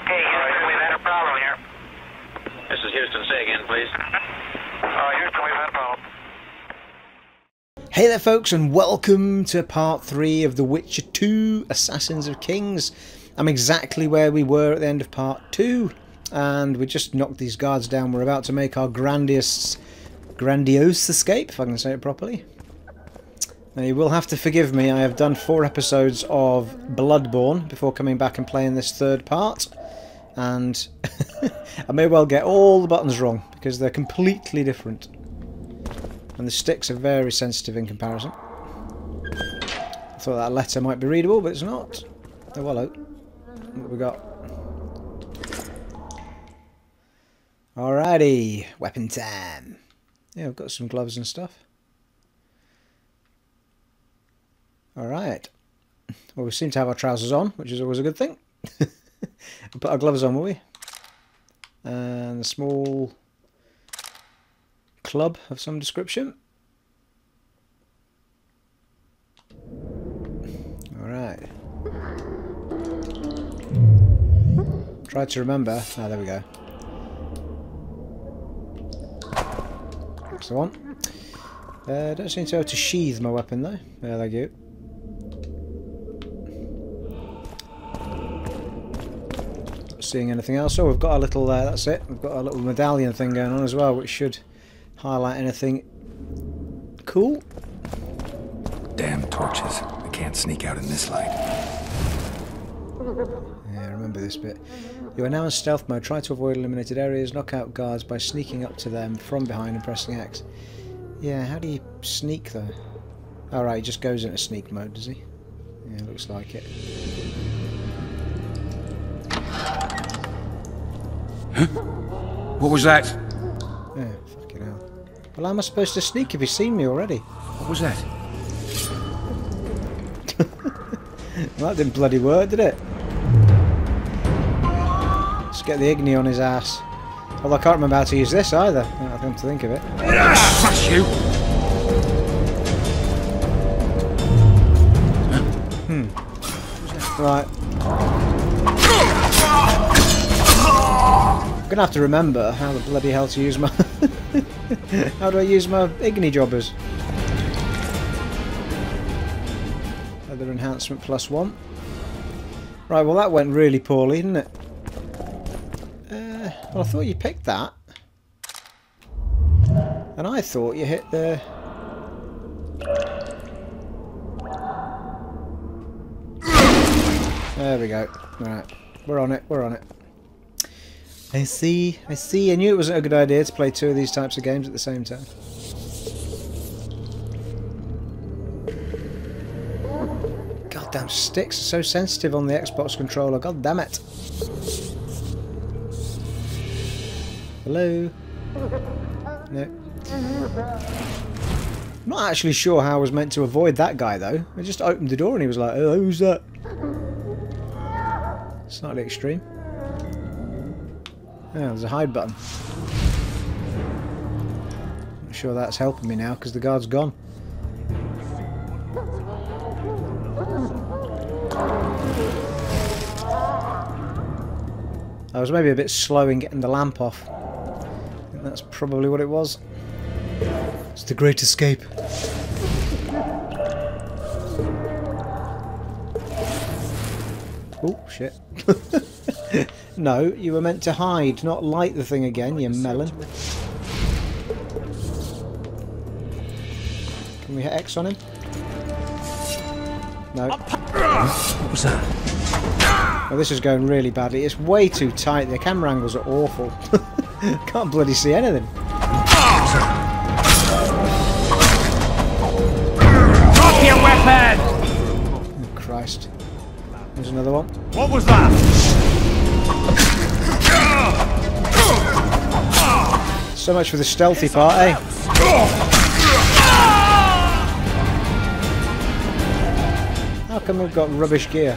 Hey, we've had a problem here. This is Houston. Say again, please. Houston, we've had a problem. Hey there folks, and welcome to part 3 of The Witcher 2 Assassins of Kings. I'm exactly where we were at the end of part 2, and we just knocked these guards down. We're about to make our grandiose escape, if I can say it properly. Now you will have to forgive me, I have done 4 episodes of Bloodborne before coming back and playing this third part, and I may well get all the buttons wrong because they're completely different. And the sticks are very sensitive in comparison. I thought that letter might be readable, but it's not. Oh, hello. What have we got? Alrighty, weapon time. Yeah, I've got some gloves and stuff. Alright. Well, we seem to have our trousers on, which is always a good thing. We'll put our gloves on, will we? And a small club of some description. Alright. Try to remember. Ah, there we go. That's the one. Don't seem to be able to sheathe my weapon though. There they go. Not seeing anything else. Oh, we've got a little. That's it. We've got a little medallion thing going on as well, which should highlight anything cool. Damn torches. I can't sneak out in this light. Yeah, remember this bit. You are now in stealth mode. Try to avoid eliminated areas. Knock out guards by sneaking up to them from behind and pressing X. Yeah, how do you sneak though? Alright, he just goes into sneak mode, does he? Yeah, looks like it. Huh? What was that? Yeah, fucking hell. Well, how am I supposed to sneak if he's seen me already? What was that? Well, that didn't bloody work, did it? Let's get the Igni on his ass. Well, I can't remember how to use this either. I come to think of it. Crush you! Right. I'm gonna have to remember how the bloody hell to use my... How do I use my Igni jobbers? Leather enhancement +1. Right, well that went really poorly, didn't it? Well, I thought you picked that. And I thought you hit the... There we go. Right. We're on it, we're on it. I see, I see. I knew it wasn't a good idea to play 2 of these types of games at the same time. Goddamn sticks are so sensitive on the Xbox controller. God damn it. Hello? No. I'm not actually sure how I was meant to avoid that guy though. I just opened the door and he was like, oh, who's that? Slightly extreme. Oh, there's a hide button. Not sure that's helping me now because the guard's gone. I was maybe a bit slow in getting the lamp off. I think that's probably what it was. It's the Great Escape. Oh, shit. No, you were meant to hide, not light the thing again, you melon. Can we hit X on him? No. What was that? Oh, this is going really badly. It's way too tight. The camera angles are awful. Can't bloody see anything. Drop your weapon! Oh, Christ. There's another one. What was that? So much for the stealthy part, eh? How come we've got rubbish gear?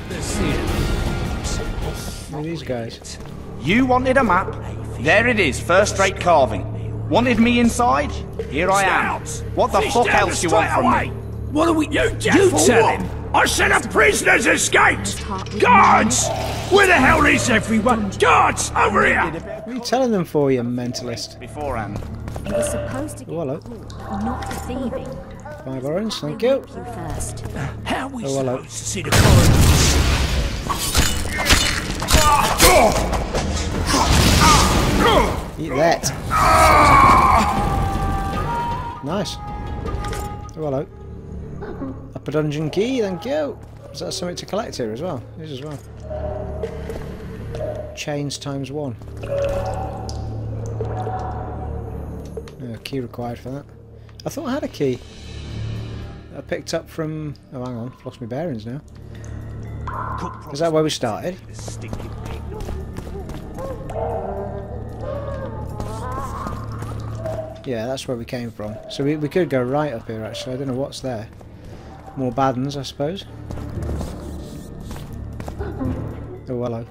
Look at these guys. You wanted a map? There it is, first-rate carving. Wanted me inside? Here I am. What the fuck else you want from me? What are we... You tell him. I said a prisoner's escaped! Guards! Where the hell is everyone? Guards, over here! What are you telling them for, you mentalist? Beforehand. You were supposed to get hello. caught, not for thieving. 5 orange, thank They you. whip you first. How are we hello. supposed to see the corridors? Eat that. Nice. Oh, hello. Up a dungeon key, thank you. Is that something to collect here as well? It is as well. Chains times 1. No key required for that. I thought I had a key. I picked up from... Oh, hang on. I've lost my bearings now. Is that where we started? Yeah, that's where we came from. So we could go right up here, actually. I don't know what's there. More bad ones, I suppose. Oh, hello.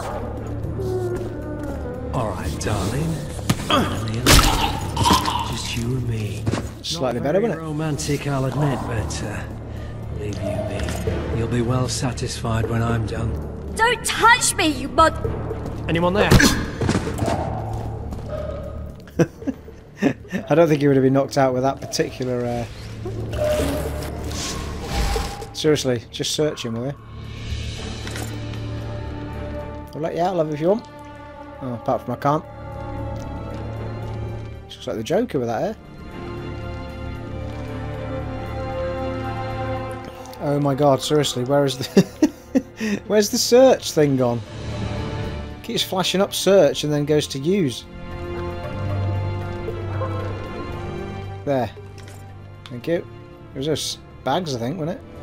Alright, darling. Just you and me. Slightly Not better, very wasn't it? romantic, I'll admit, but believe you me, you'll be well satisfied when I'm done. Don't touch me, you mud... Anyone there? I don't think he would have been knocked out with that particular... Seriously, just search him, will you? I'll let you out, love, if you want. Oh, apart from I can't. Looks like the Joker with that hair. Oh my god, seriously, where is the... Where's the search thing gone? Keeps flashing up search and then goes to use. There. Thank you. It was just bags, I think, wasn't it?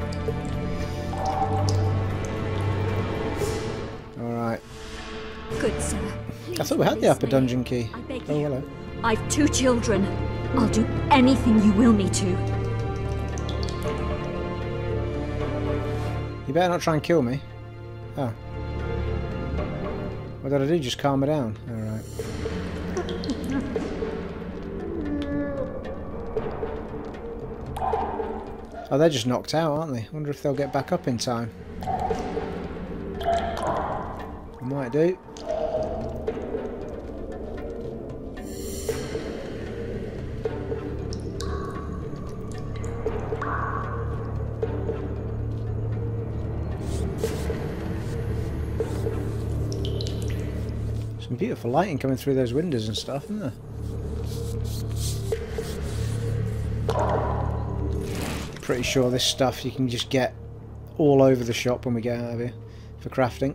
Alright. Good sir. I thought we had the upper dungeon key. I beg Oh, you. hello. I've 2 children. I'll do anything you will me to. You better not try and kill me. Oh. What did I do? Just calm her down. Alright. Oh, they're just knocked out, aren't they? Wonder if they'll get back up in time. They might do. Some beautiful lighting coming through those windows and stuff, isn't there? Pretty sure this stuff you can just get all over the shop when we get out of here for crafting.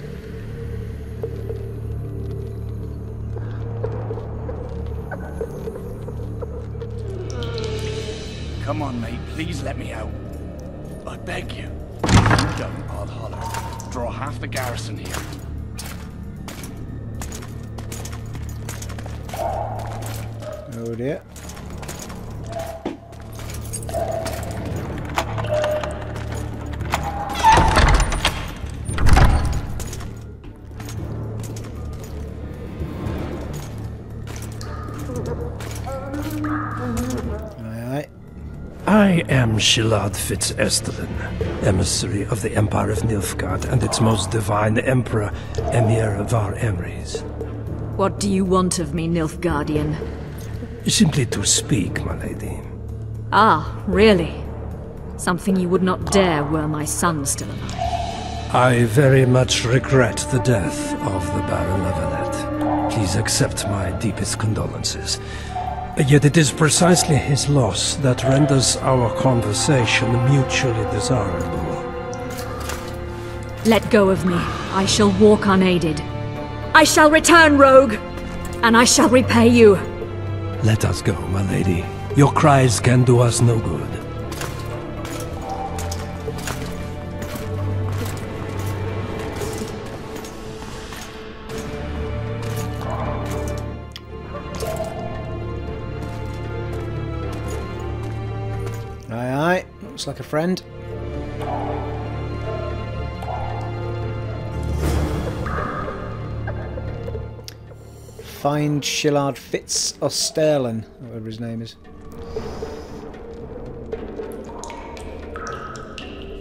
Come on, mate, please let me out. I beg you. If you don't, I'll holler. Draw half the garrison here. Oh dear. I am Shilad Fitz-Estelen, emissary of the Empire of Nilfgaard and its most divine Emperor, Emir Var Emrys. What do you want of me, Nilfgaardian? Simply to speak, my lady. Ah, really? Something you would not dare were my son still alive. I very much regret the death of the Baron Lavalette. Please accept my deepest condolences. Yet it is precisely his loss that renders our conversation mutually desirable. Let go of me. I shall walk unaided. I shall return, rogue! And I shall repay you. Let us go, my lady. Your cries can do us no good. Aye, aye. Looks like a friend. Find Shillard Fitz-Osterlen, whatever his name is.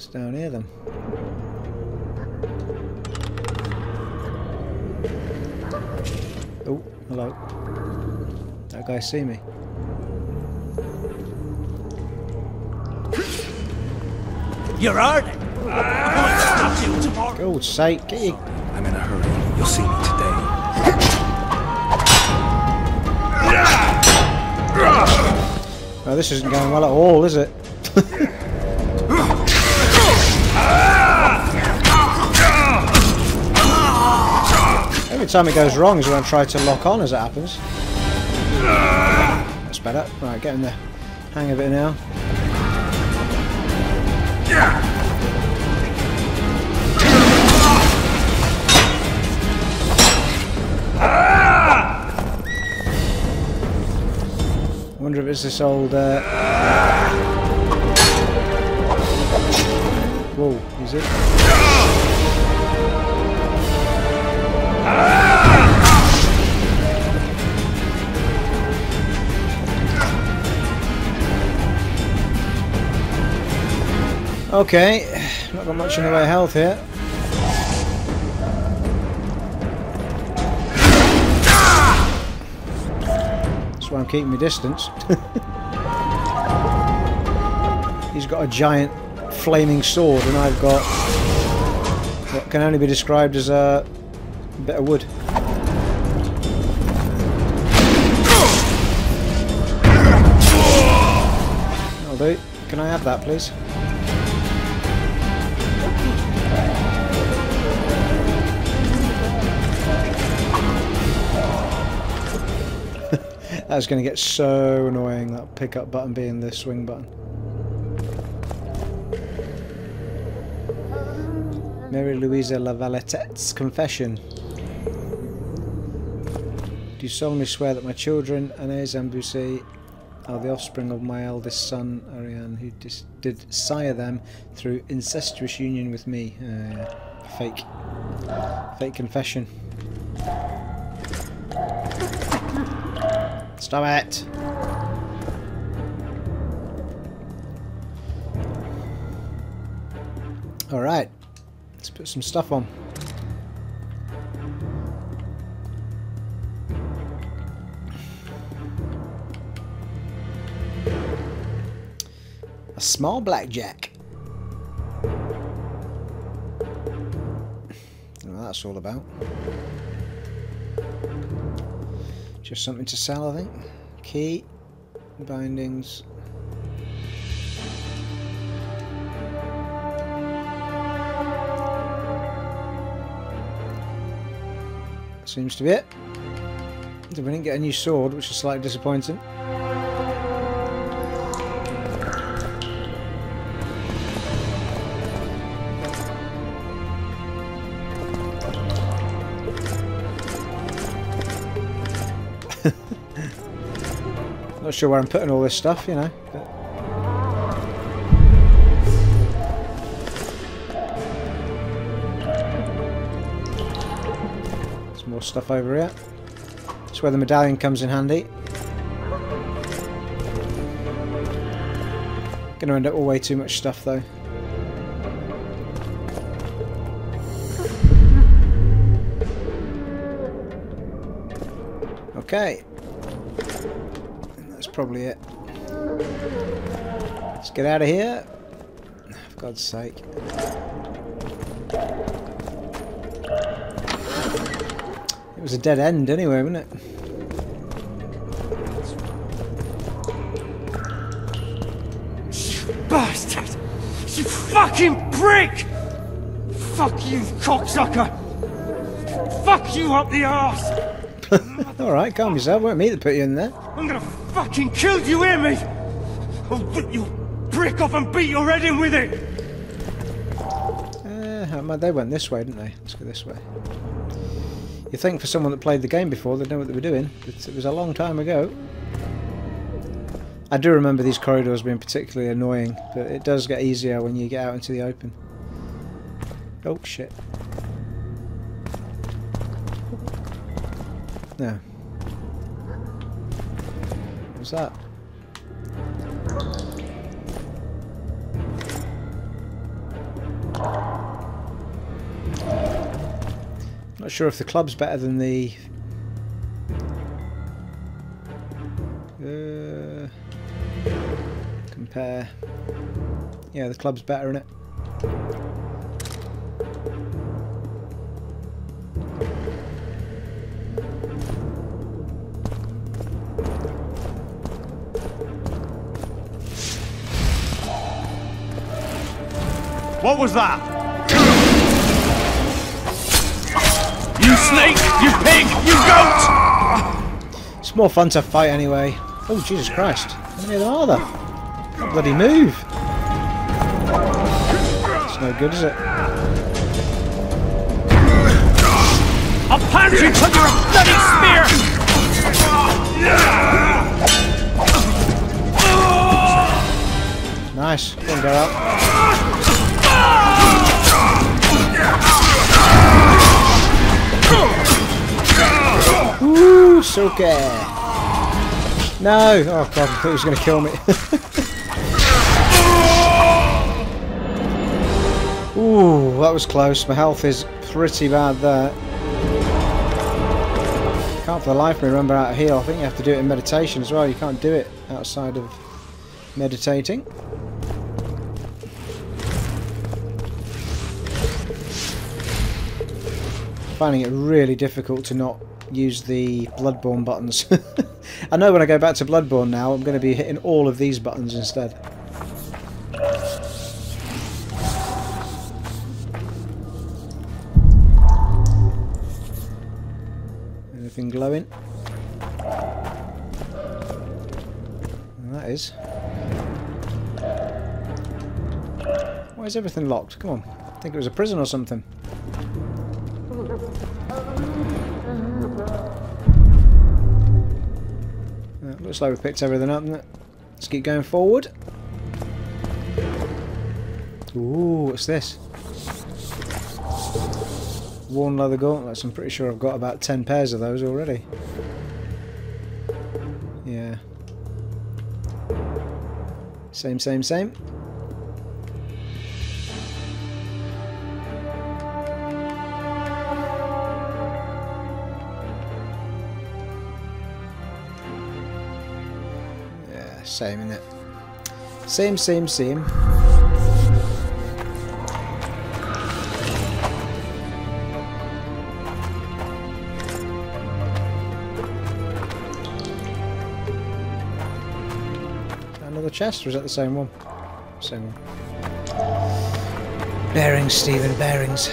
down here then? Oh, hello. That guy see me? You're earning. I'm going to stop you tomorrow. God's sake, get you. I'm in a hurry. You'll see me today. Oh, this isn't going well at all, is it? Every time it goes wrong is when I try to lock on, as it happens. That's better. Right, getting the hang of it now. I wonder if it's this old... Whoa, is it? Okay, not got much in the way of health here. That's why I'm keeping my distance. He's got a giant flaming sword and I've got what can only be described as a bit of wood. That'll do. Can I have that, please? That's going to get so annoying, that pickup button being the swing button. Mary Louisa Lavaletette's confession. Do you solemnly swear that my children, Anais and Bussy, are the offspring of my eldest son, Ariane, who did sire them through incestuous union with me? Fake. Fake confession. Stop it! Alright, let's put some stuff on. A small blackjack. What that's all about. Just something to sell, I think. Key, bindings. Seems to be it. We didn't get a new sword, which is slightly disappointing. Not sure where I'm putting all this stuff, you know. But there's more stuff over here. That's where the medallion comes in handy. Gonna end up with way too much stuff though. Okay. That's probably it. Let's get out of here. For God's sake. It was a dead end anyway, wasn't it? Bastard! You fucking prick! Fuck you, cocksucker! Fuck you up the arse! Alright, calm yourself. It weren't me that put you in there. I'm gonna fucking kill you, hear me? I'll rip your brick off and beat your head in with it! They went this way, didn't they? Let's go this way. You'd think for someone that played the game before, they'd know what they were doing. But it was a long time ago. I do remember these corridors being particularly annoying, but it does get easier when you get out into the open. Oh, shit. No. What's that? Not sure if the club's better than the... compare. Yeah, the club's better, innit? What was that? You snake! You pig! You goat! It's more fun to fight anyway. Oh, Jesus Christ. How many of them are there? Can't bloody move. It's no good, is it? I'll pound you till you're a bloody spear! Nice. Go on, Garalt. Woo, Soke! No! Oh god, I thought he was going to kill me. Ooh, that was close. My health is pretty bad there. Can't for the life of me remember how to heal. I think you have to do it in meditation as well. You can't do it outside of meditating. Finding it really difficult to not use the Bloodborne buttons. I know when I go back to Bloodborne now, I'm going to be hitting all of these buttons instead. Anything glowing? And that is. Why is everything locked? Come on. I think it was a prison or something. Looks like we've picked everything up, doesn't it? Let's keep going forward. Ooh, what's this? Worn leather gauntlets. I'm pretty sure I've got about 10 pairs of those already. Yeah. Same, same, same. Same, innit? Same, same, same. Another chest, or is that the same one? Same one. Bearings, Stephen, bearings.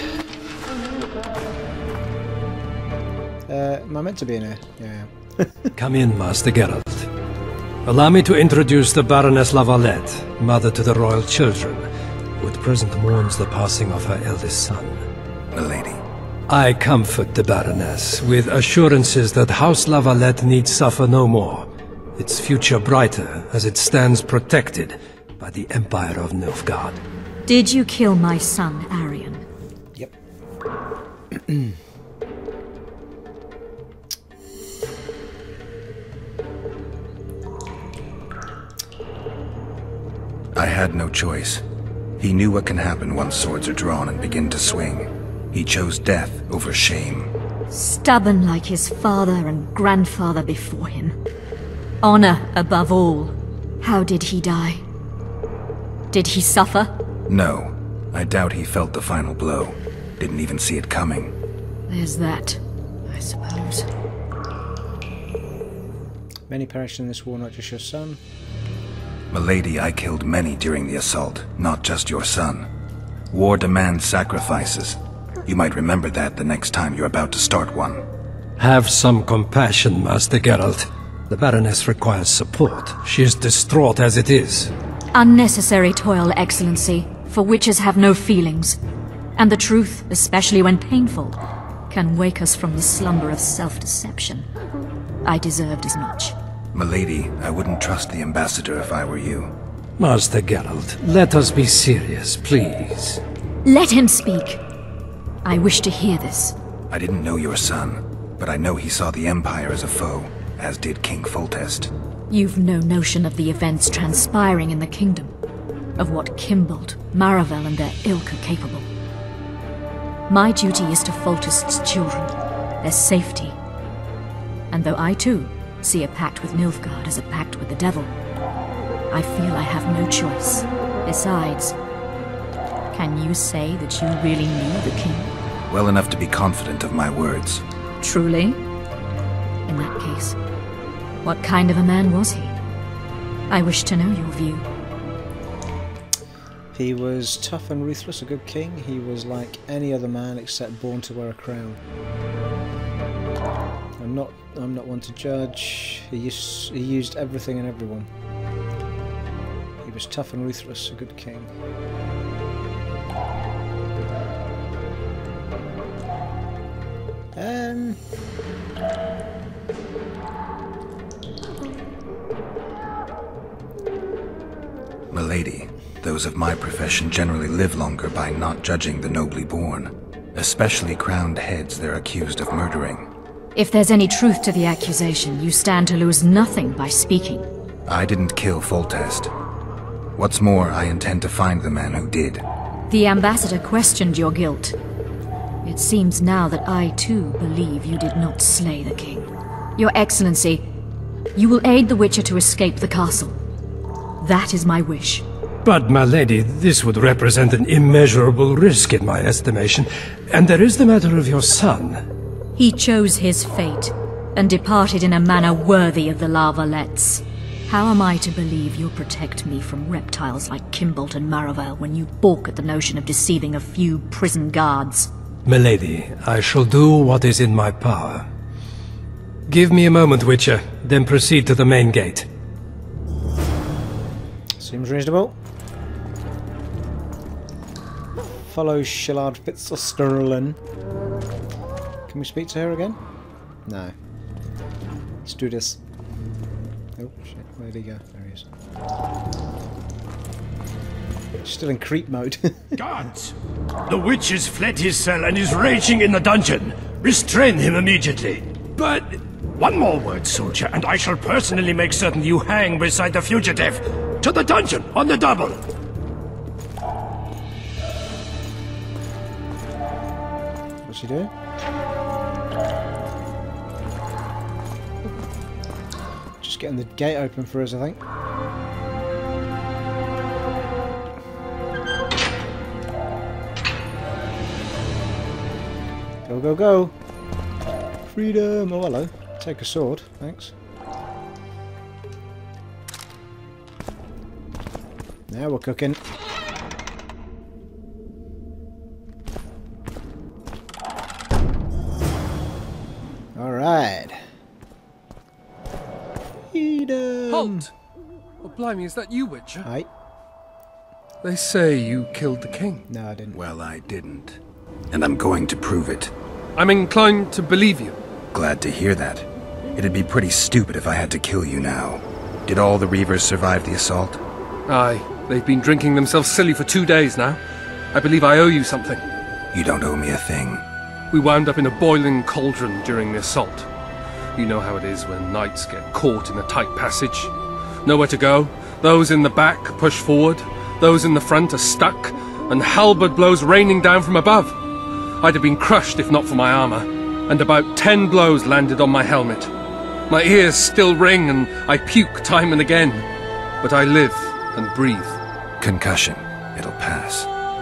Am I meant to be in here? Yeah, I am. Come in, Master Garalt. Allow me to introduce the Baroness Lavalette, mother to the royal children, who at present mourns the passing of her eldest son. Milady. I comfort the Baroness with assurances that House Lavalette need suffer no more, its future brighter as it stands protected by the Empire of Nilfgaard. Did you kill my son, Arian? Yep. I had no choice. He knew what can happen once swords are drawn and begin to swing. He chose death over shame. Stubborn like his father and grandfather before him. Honor above all. How did he die? Did he suffer? No. I doubt he felt the final blow. Didn't even see it coming. There's that, I suppose. Many perished in this war, not just your son. Milady, I killed many during the assault, not just your son. War demands sacrifices. You might remember that the next time you're about to start one. Have some compassion, Master Garalt. The Baroness requires support. She is distraught as it is. Unnecessary toil, Excellency, for witches have no feelings. And the truth, especially when painful, can wake us from the slumber of self-deception. I deserved as much. Milady, I wouldn't trust the ambassador if I were you. Master Garalt, let us be serious, please. Let him speak. I wish to hear this. I didn't know your son, but I know he saw the Empire as a foe, as did King Foltest. You've no notion of the events transpiring in the kingdom. of what Kimbold, Maravel and their ilk are capable. My duty is to Foltest's children, their safety. And though I too see a pact with Nilfgaard as a pact with the devil, I feel I have no choice. Besides, can you say that you really knew the king? Well enough to be confident of my words. Truly? In that case, what kind of a man was he? I wish to know your view. He was tough and ruthless, a good king. He was like any other man except born to wear a crown. I'm not one to judge. He used everything and everyone. He was tough and ruthless, a good king. Milady, those of my profession generally live longer by not judging the nobly born. Especially crowned heads they're accused of murdering. If there's any truth to the accusation, you stand to lose nothing by speaking. I didn't kill Foltest. What's more, I intend to find the man who did. The ambassador questioned your guilt. It seems now that I too believe you did not slay the king. Your Excellency, you will aid the Witcher to escape the castle. That is my wish. But, my lady, this would represent an immeasurable risk in my estimation. And there is the matter of your son. He chose his fate, and departed in a manner worthy of the Larvalets. How am I to believe you'll protect me from reptiles like Kimbold and Maravel when you balk at the notion of deceiving a few prison guards? Milady, I shall do what is in my power. Give me a moment, Witcher, then proceed to the main gate. Seems reasonable. Follow Shillard Fitzsterlin. Can we speak to her again? No. Let's do this. Oh shit, where'd he go? There he is. Still in creep mode. Guards! The witch has fled his cell and is raging in the dungeon. Restrain him immediately. But one more word, soldier, and I shall personally make certain you hang beside the fugitive. To the dungeon, on the double! What's he doing? Just getting the gate open for us, I think. Go, go, go! Freedom! Oh, hello. Take a sword, thanks. Now we're cooking. Alright. Freedom! Halt! Oh, blimey, is that you, Witcher? Aye. They say you killed the king. No, I didn't. Well, I didn't. And I'm going to prove it. I'm inclined to believe you. Glad to hear that. It'd be pretty stupid if I had to kill you now. Did all the Reavers survive the assault? Aye, they've been drinking themselves silly for 2 days now. I believe I owe you something. You don't owe me a thing. We wound up in a boiling cauldron during the assault. You know how it is when knights get caught in a tight passage. Nowhere to go. Those in the back push forward. Those in the front are stuck. And halberd blows raining down from above. I'd have been crushed if not for my armor. And about 10 blows landed on my helmet. My ears still ring and I puke time and again. But I live and breathe. Concussion. It'll pass.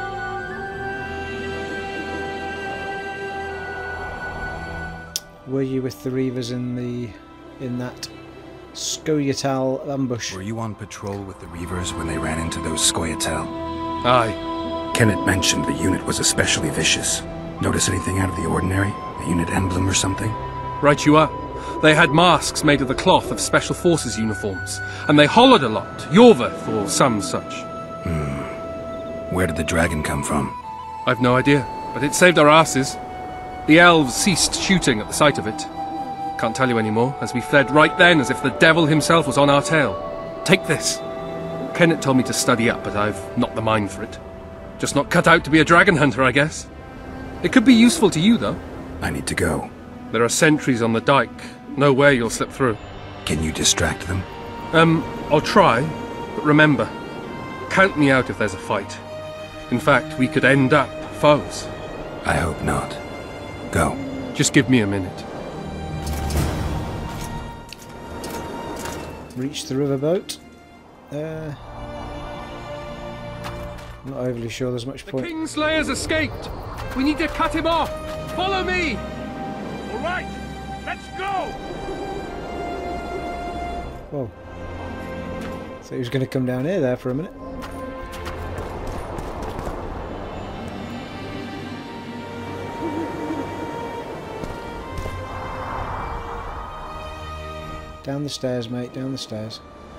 Were you with the Reavers in that Skoyatal ambush? Were you on patrol with the Reavers when they ran into those Skoyatal? Aye. Kenneth mentioned the unit was especially vicious. Notice anything out of the ordinary? A unit emblem or something? Right you are. They had masks made of the cloth of Special Forces uniforms, and they hollered a lot, Yorveth or some such. Where did the dragon come from? I've no idea, but it saved our asses. The elves ceased shooting at the sight of it. Can't tell you anymore, as we fled right then as if the devil himself was on our tail. Take this. Kenneth told me to study up, but I've not the mind for it. Just not cut out to be a dragon hunter, I guess. It could be useful to you, though. I need to go. There are sentries on the dike. No way you'll slip through. Can you distract them? I'll try, but remember, Count me out if there's a fight. In fact, we could end up foes. I hope not. Go. Just give me a minute. Reach the riverboat. I'm not overly sure there's much point. The Kingslayer's escaped! We need to cut him off! Follow me! All right, let's go! Whoa. So he was going to come down here there for a minute. Down the stairs, mate, down the stairs.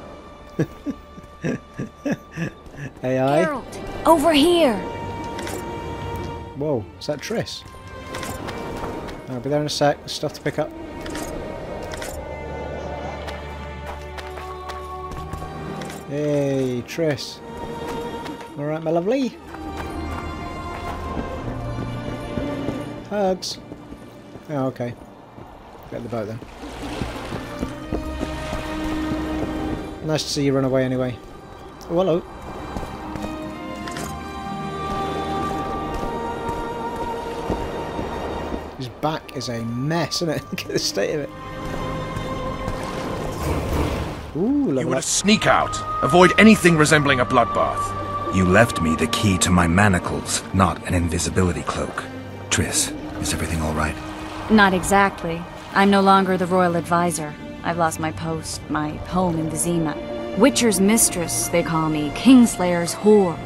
AI? Garalt, over here! Whoa, is that Triss? I'll be there in a sec, stuff to pick up. Hey, Triss. Alright, my lovely. Hugs. Oh, okay. Get the boat then. Nice to see you run away anyway. Oh, hello. His back is a mess, isn't it? Look at the state of it. Ooh, You were to sneak out. Avoid anything resembling a bloodbath. You left me the key to my manacles, not an invisibility cloak. Triss, is everything all right? Not exactly. I'm no longer the royal advisor. I've lost my post, my home in Vizima. Witcher's mistress, they call me. Kingslayer's whore.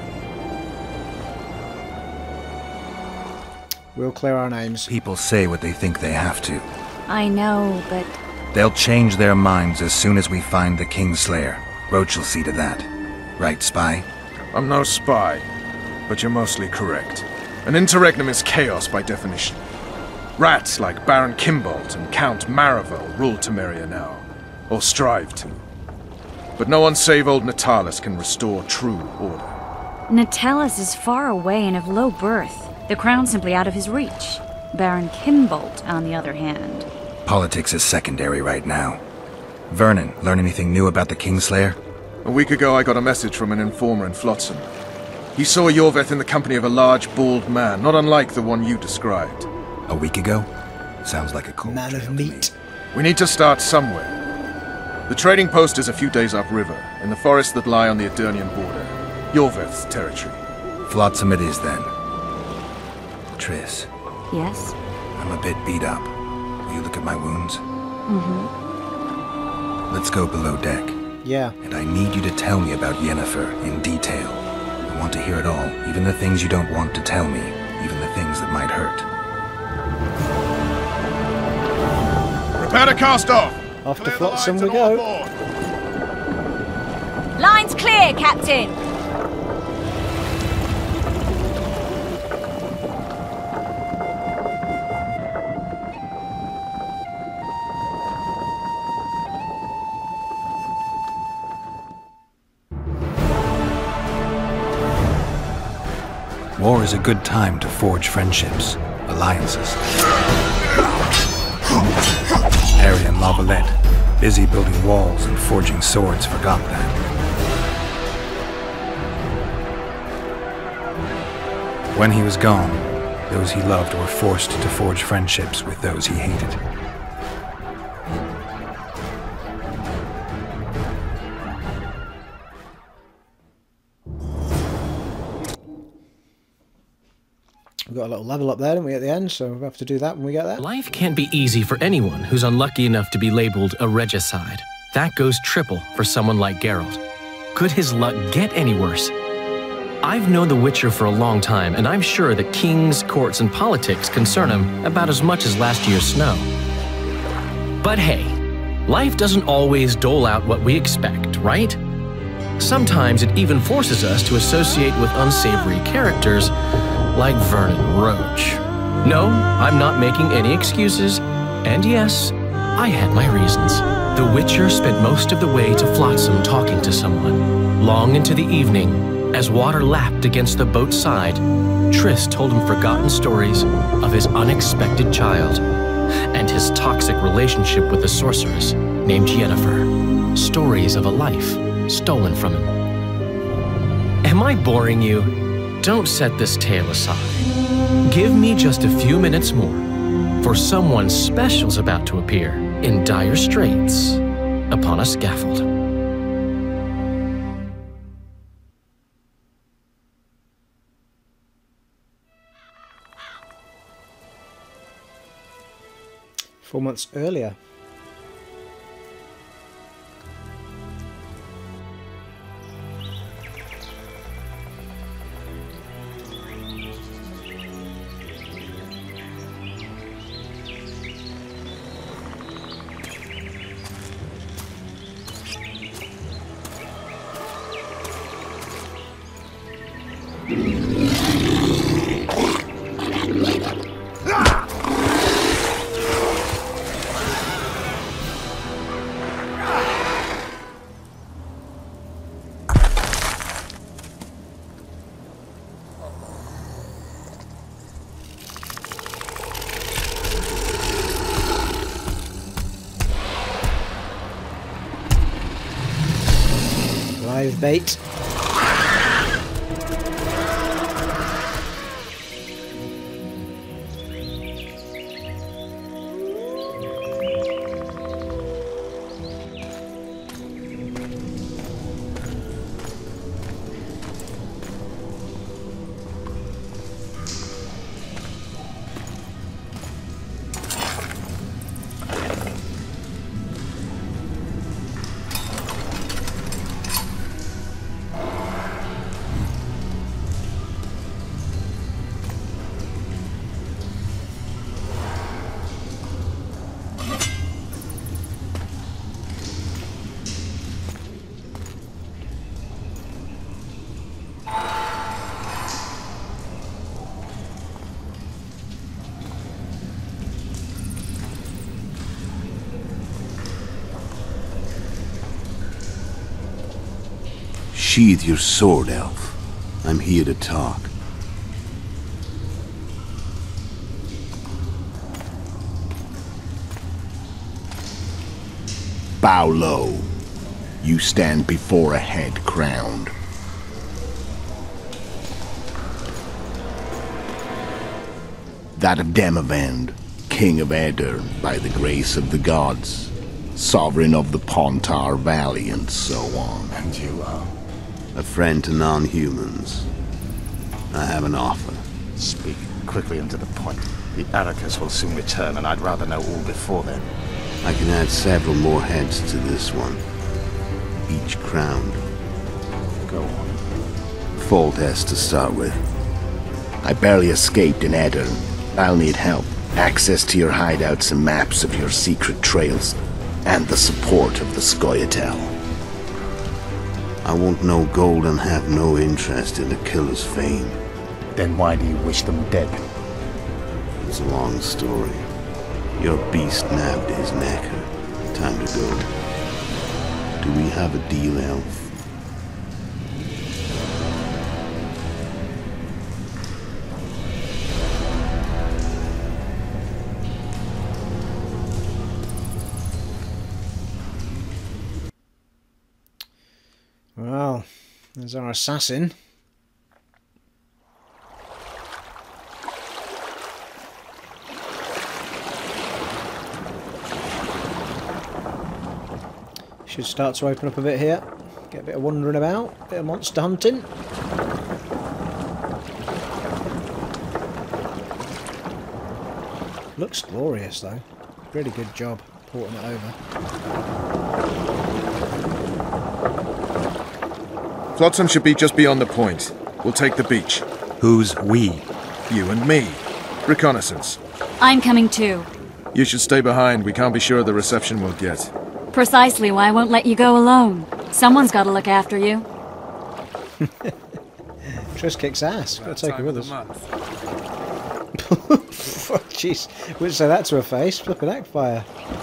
We'll clear our names. People say what they think they have to. I know, but... They'll change their minds as soon as we find the Kingslayer. Roach will see to that. Right, spy? I'm no spy, but you're mostly correct. An interregnum is chaos by definition. Rats like Baron Kimbolt and Count Maravel rule Temeria now, or strive to. But no one save old Natalis can restore true order. Natalis is far away and of low birth. The crown's simply out of his reach. Baron Kimbolt, on the other hand. Politics is secondary right now. Vernon, learn anything new about the Kingslayer? A week ago I got a message from an informer in Flotsam. He saw Yorveth in the company of a large, bald man, not unlike the one you described. A week ago? Sounds like a cold Man trail of to me. meat. We need to start somewhere. The trading post is a few days upriver, in the forests that lie on the Adernian border. Yorveth's territory. Flotsam it is then. Triss, Yes? I'm a bit beat up. Will you look at my wounds? Mm-hmm. Let's go below deck. Yeah. And I need you to tell me about Yennefer in detail. I want to hear it all, even the things you don't want to tell me, even the things that might hurt. Prepare to cast off! Off to Flotsam we go. Line's clear, Captain! War is a good time to forge friendships, alliances. Harry and Lavalette, busy building walls and forging swords, forgot that. When he was gone, those he loved were forced to forge friendships with those he hated. We've got a little level up there, didn't we, at the end, so we'll have to do that when we get there. Life can't be easy for anyone who's unlucky enough to be labeled a regicide. That goes triple for someone like Garalt. Could his luck get any worse? I've known the Witcher for a long time, and I'm sure that kings, courts, and politics concern him about as much as last year's snow. But hey, life doesn't always dole out what we expect, right? Sometimes it even forces us to associate with unsavory characters like Vernon Roach. No, I'm not making any excuses, and yes, I had my reasons. The Witcher spent most of the way to Flotsam talking to someone. Long into the evening, as water lapped against the boat's side, Triss told him forgotten stories of his unexpected child and his toxic relationship with a sorceress named Yennefer. Stories of a life stolen from him. Am I boring you? Don't set this tale aside. Give me just a few minutes more, for someone special's about to appear in dire straits upon a scaffold. Four months earlier. Live bait. Sheathe your sword, elf. I'm here to talk. Bow low. You stand before a head crowned. That of Demavend, King of Aedirn, by the grace of the gods, sovereign of the Pontar Valley, and so on. And you are? A friend to non-humans. I have an offer. Speak quickly and to the point. The Arrakis will soon return, and I'd rather know all before then. I can add several more heads to this one. Each crowned. Go on. Foltest to start with. I barely escaped in Aedirn. I'll need help. Access to your hideouts and maps of your secret trails. And the support of the Scoia'tael. I want no gold and have no interest in the killer's fame. Then why do you wish them dead? It's a long story. Your beast nabbed his necker. Time to go. Do we have a deal, elf? Well, there's our assassin. Should start to open up a bit here. Get a bit of wandering about, a bit of monster hunting. Looks glorious though. Really good job porting it over. Flotsam should be just beyond the point. We'll take the beach. Who's we? You and me. Reconnaissance. I'm coming too. You should stay behind. We can't be sure of the reception we'll get. Precisely why I won't let you go alone. Someone's got to look after you. Triss kicks ass. Gotta take her with us. Jeez, wouldn't say that to her face. Look at that fire.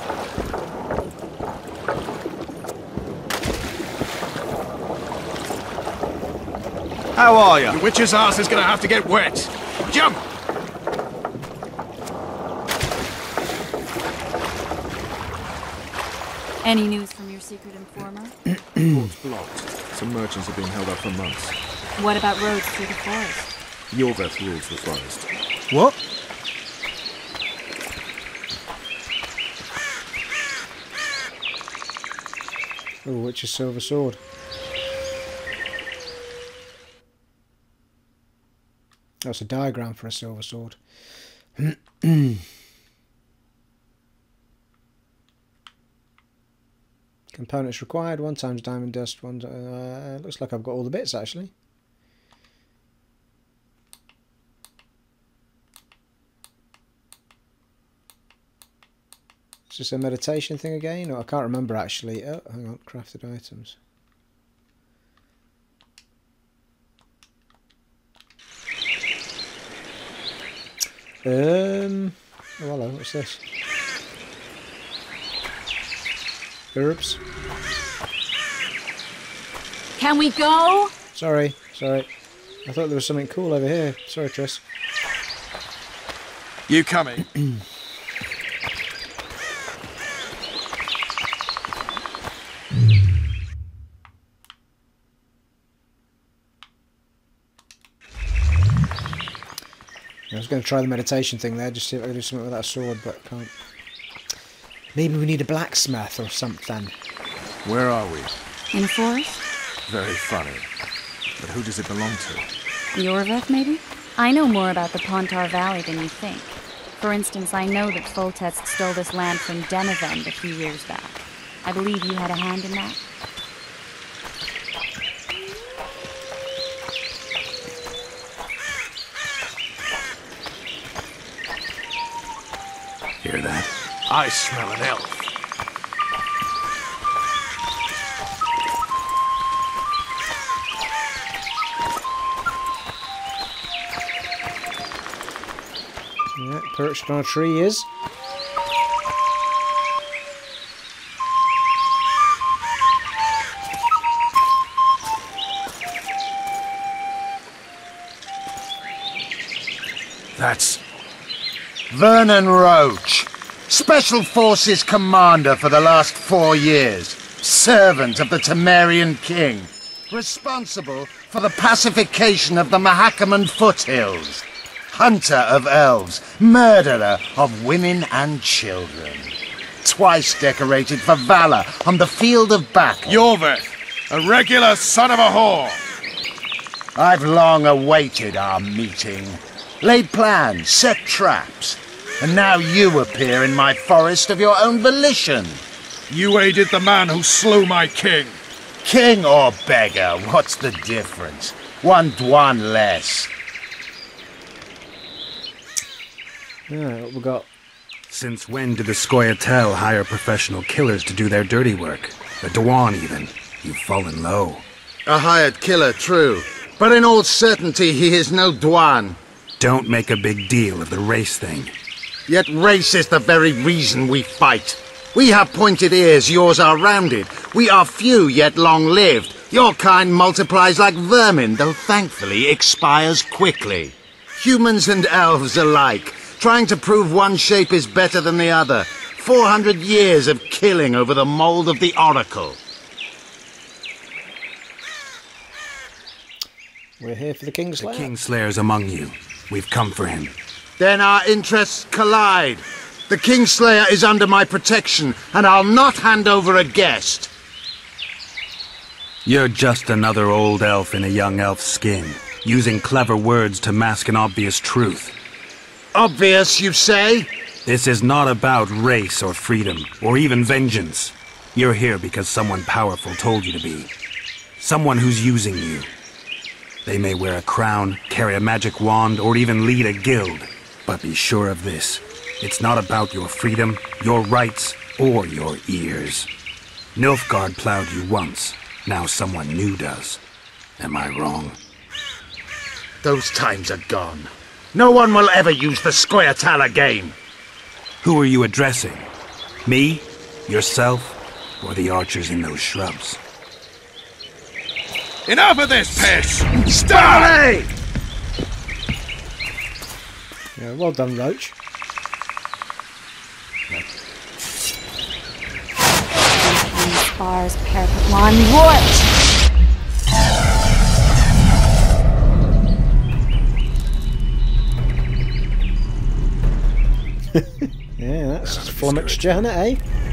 How are you? The witch's ass is gonna have to get wet. Jump! Any news from your secret informer? Port's blocked. Some merchants have been held up for months. What about roads through the forest? Yorveth rules the forest. What? Oh, Witcher's silver sword. That's a diagram for a silver sword. Components required, 1 times diamond dust, looks like I've got all the bits actually. Is this a meditation thing again? Or I can't remember actually. Oh, hang on, crafted items. Oh hello, what's this? Herbs. Can we go? Sorry. I thought there was something cool over here. Sorry, Triss. You coming? I was going to try the meditation thing there, just see if I can do something with that sword, but I can't. Maybe we need a blacksmith or something. Where are we? In a forest? Very funny. But who does it belong to? Yorveth, maybe? I know more about the Pontar Valley than you think. For instance, I know that Foltest stole this land from Denevend a few years back. I believe you had a hand in that. Hear that? I smell an elf. Yeah, perched on a tree is. That's... Vernon Roach, Special Forces Commander for the last 4 years, servant of the Temerian King, responsible for the pacification of the Mahakaman foothills, hunter of elves, murderer of women and children, twice decorated for valor on the field of battle. Yorveth, a regular son of a whore! I've long awaited our meeting. Laid plans, set traps, and now you appear in my forest of your own volition. You aided the man who slew my king. King or beggar, what's the difference? 1 Dwan less. Yeah, what we got? Since when did the Scoia'tael hire professional killers to do their dirty work? The Dwan even. You've fallen low. A hired killer, true. But in all certainty he is no Dwan. Don't make a big deal of the race thing. Yet race is the very reason we fight. We have pointed ears, yours are rounded. We are few, yet long-lived. Your kind multiplies like vermin, though thankfully expires quickly. Humans and elves alike, trying to prove one shape is better than the other. 400 years of killing over the mold of the Oracle. We're here for the Kingslayer. The Kingslayer's among you. We've come for him. Then our interests collide. The Kingslayer is under my protection, and I'll not hand over a guest. You're just another old elf in a young elf's skin, using clever words to mask an obvious truth. Obvious, you say? This is not about race or freedom, or even vengeance. You're here because someone powerful told you to be. Someone who's using you. They may wear a crown, carry a magic wand, or even lead a guild. But be sure of this. It's not about your freedom, your rights, or your ears. Nilfgaard plowed you once. Now someone new does. Am I wrong? Those times are gone. No one will ever use the Scoia'tael again. Who are you addressing? Me? Yourself? Or the archers in those shrubs? Enough of this piss! Stop! Yeah, well done, Roach. Spars, parapet, lawn, Roach! flummoxed, eh?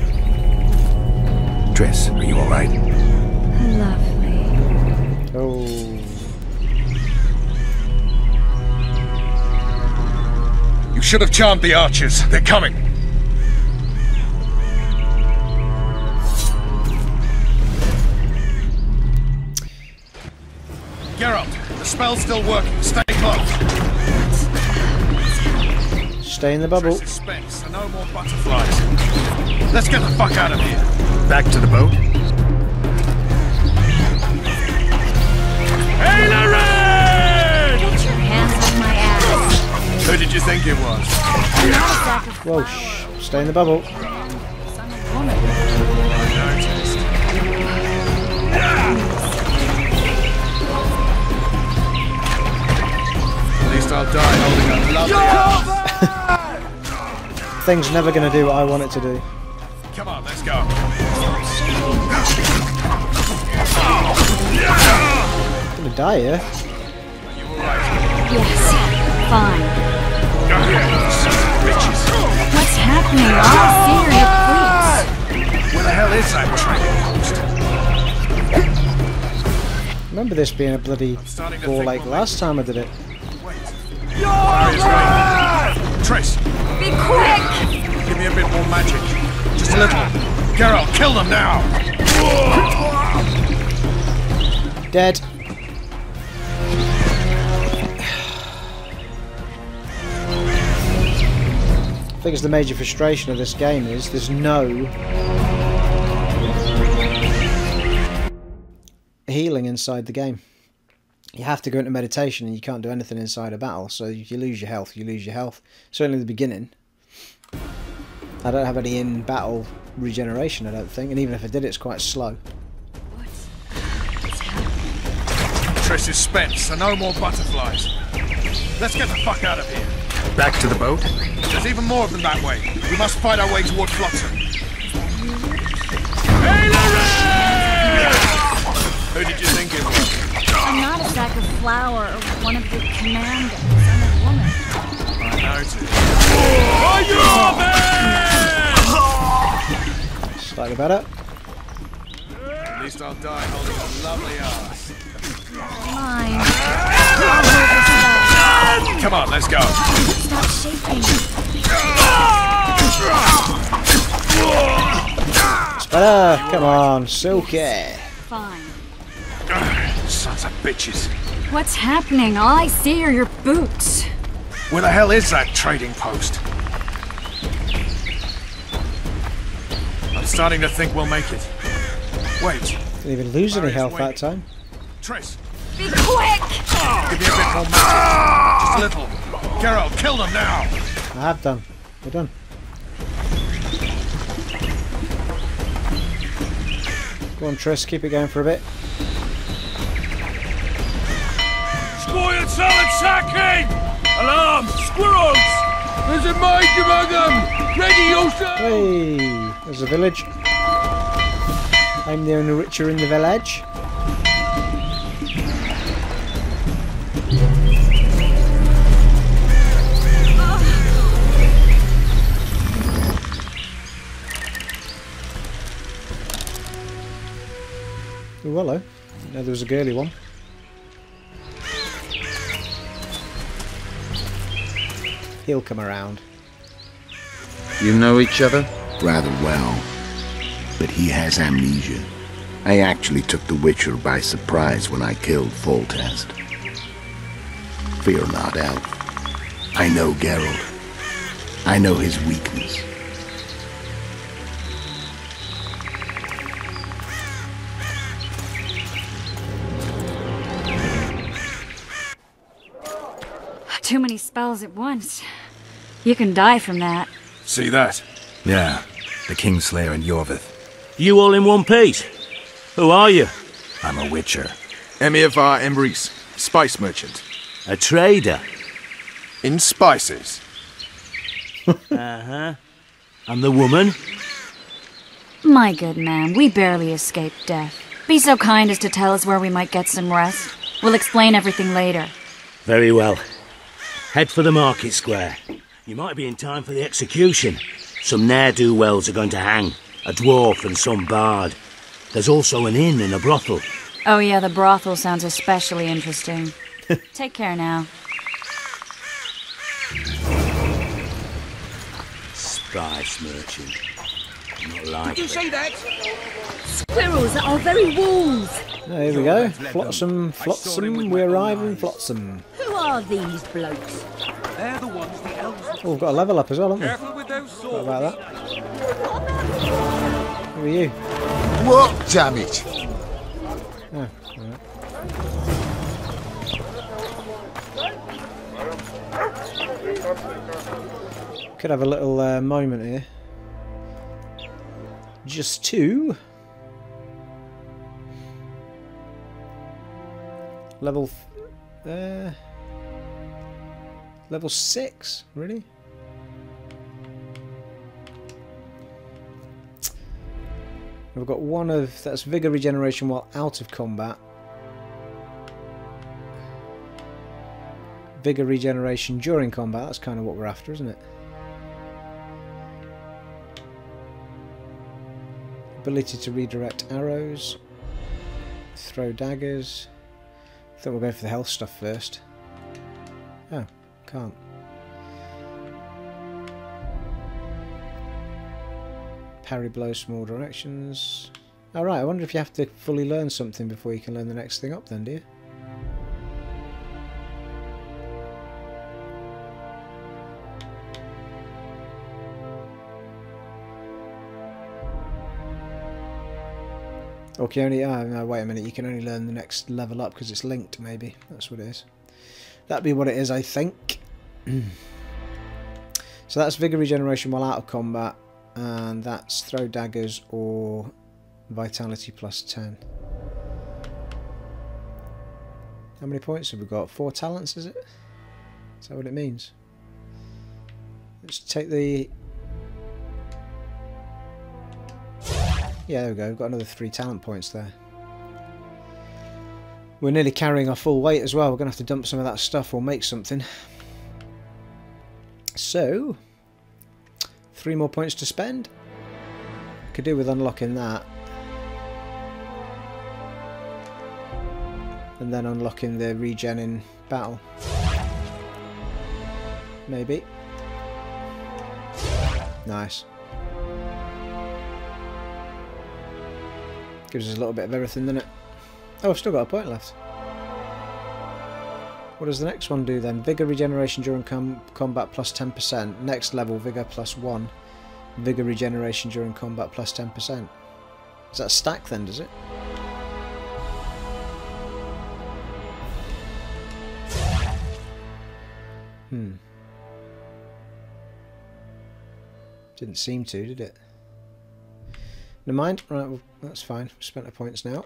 Triss, are you alright? Lovely. Oh. You should have charmed the archers. They're coming. Garalt, the spell's still working. Stay close. Stay in the bubble. Suspense, so no more butterflies. Let's get the fuck out of here. Back to the boat? Hey, Lorraine! Get your hands off my ass. Who did you think it was? I'm not a sack of Whoa, stay in the bubble. I'm a woman. At least I'll die holding a lovely ass. Thing's never going to do what I want it to do. Come on, let's go. I'm going to die here. Yes, fine. Bitches. What's happening? Oh, serious, Where the hell is that train post? Remember this being a bloody ball like last time I did it. Triss, Be quick! give me a bit more magic. Just a little. Garalt, kill them now! Dead. I think it's the major frustration of this game is there's no healing inside the game. You have to go into meditation and you can't do anything inside a battle, so if you lose your health, you lose your health. Certainly in the beginning. I don't have any in-battle regeneration, I don't think, and even if I did, it's quite slow. Triss is spent, so no more butterflies. Let's get the fuck out of here. Back to the boat? There's even more of them that way. We must fight our way toward Flotsam. Hey, Lorraine! Who did you think it was? I'm not a sack of flour or one of the commandos. I'm a woman. I noticed. Slightly better. At least I'll die holding a lovely ass. Mine. I'll hold this back. Come on, let's go. Stop shaking. It's better. Come on, Silky. Fine. Sons of bitches. What's happening? All I see are your boots. Where the hell is that trading post? I'm starting to think we'll make it. Wait. Didn't even lose any health that time. Triss, Be quick! give me a bit more magic. Just a little. Garalt, kill them now! I have done. We're done. Go on, Triss, keep it going for a bit. Spoiled salad sacking! Alarm! Squirrels! There's a mage among them! Ready, yourself! Hey, there's a village. I'm the only richer in the village. Oh, hello. No, there was a girly one. He'll come around. You know each other? Rather well. But he has amnesia. I actually took the Witcher by surprise when I killed Foltest. Fear not, Elf. I know Garalt. I know his weakness. Too many spells at once. You can die from that. See that? Yeah, the Kingslayer and Yorvith. You all in one piece? Who are you? I'm a witcher. Emir var Emrys, spice merchant. A trader? In spices. Uh-huh. And the woman? My good man, we barely escaped death. Be so kind as to tell us where we might get some rest. We'll explain everything later. Very well. Head for the market square. You might be in time for the execution. Some ne'er-do-wells are going to hang. A dwarf and some bard. There's also an inn and a brothel. Oh yeah, the brothel sounds especially interesting. Take care now. Spice merchant. Not like Did you say that? Squirrels at our very walls! Oh, here we go. Flotsam, Flotsam, we arrive in Flotsam. Who are these blokes? They're the ones the elves... Oh, we've got a level up as well, haven't we? Careful with those What swords. about that? Who are you? What, damn it? Oh, alright. Could have a little moment here. Just two. Level 6, really? We've got one of that's vigor regeneration while out of combat. Vigor regeneration during combat, that's kind of what we're after, isn't it? Ability to redirect arrows, throw daggers. I think we'll go for the health stuff first. Oh, can't. Parry blows small directions. Alright, I wonder if you have to fully learn something before you can learn the next thing up then, do you? Or can you only... Oh, no, wait a minute. You can only learn the next level up because it's linked, maybe. That's what it is. That'd be what it is, I think. So that's Vigor Regeneration while out of combat. And that's Throw Daggers or Vitality plus 10. How many points have we got? 4 talents, is it? Is that what it means? Let's take the... Yeah, there we go. We've got another 3 talent points there. We're nearly carrying our full weight as well. We're going to have to dump some of that stuff or make something. So, 3 more points to spend. Could do with unlocking that. And then unlocking the regen in battle. Maybe. Nice. Gives us a little bit of everything, doesn't it? Oh, I've still got a point left. What does the next one do then? Vigor regeneration during combat plus 10%. Next level, Vigor plus 1. Vigor regeneration during combat plus 10%. Does that stack then, does it? Didn't seem to, did it? Never mind. Right, well, that's fine. We've spent our points now.